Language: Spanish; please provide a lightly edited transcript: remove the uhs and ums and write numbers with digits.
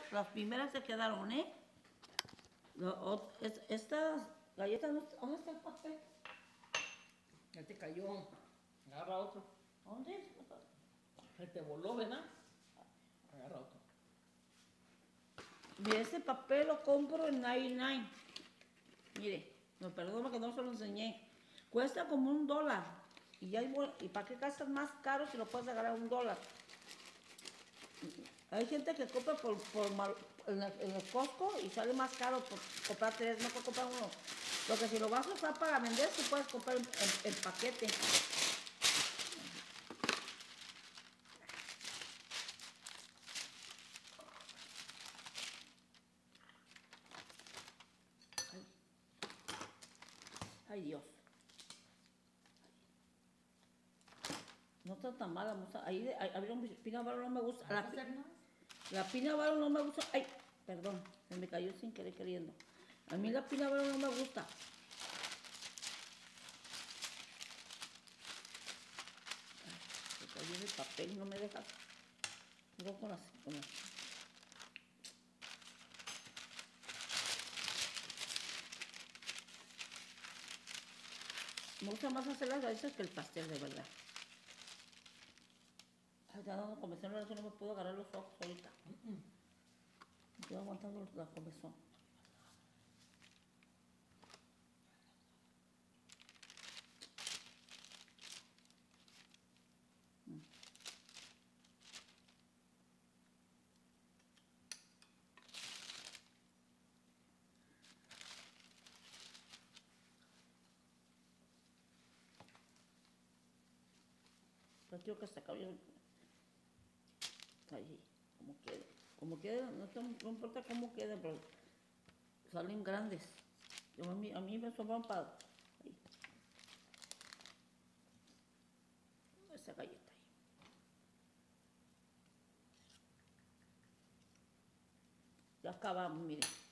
las primeras se quedaron, ¿eh? Estas galletas no... ¿Dónde está el papel? Ya te cayó. Agarra otro. ¿Dónde? Se te voló, ¿verdad? Agarra otro. Mire, este papel lo compro en 99. Mire, me perdona que no se lo enseñé. Cuesta como $1. ¿Y para qué gastas más caro si lo puedes agarrar $1? Hay gente que compra en el Costco y sale más caro por comprar 3, mejor comprar uno. Porque si lo vas a usar para vender, sí puedes comprar en paquete. Ay, Dios. No está tan mala. Ahí había un peanut butter, no me gusta. La peanut butter no me gusta. Ay, perdón, se me cayó sin querer queriendo. A mí la peanut butter no me gusta. Ay, se cayó en el papel, no me deja. Luego con las... Me gusta más hacer las galletas que el pastel, de verdad. Ay, ya dando comezón, ahora sí no me puedo agarrar los ojos ahorita. Estoy aguantando la comezón. Pero quiero que se acabe. Ahí, como quede. Como quede, no importa cómo quede, pero salen grandes. A mí me sobran para... Ahí. Esa galleta ahí. Ya acabamos, miren.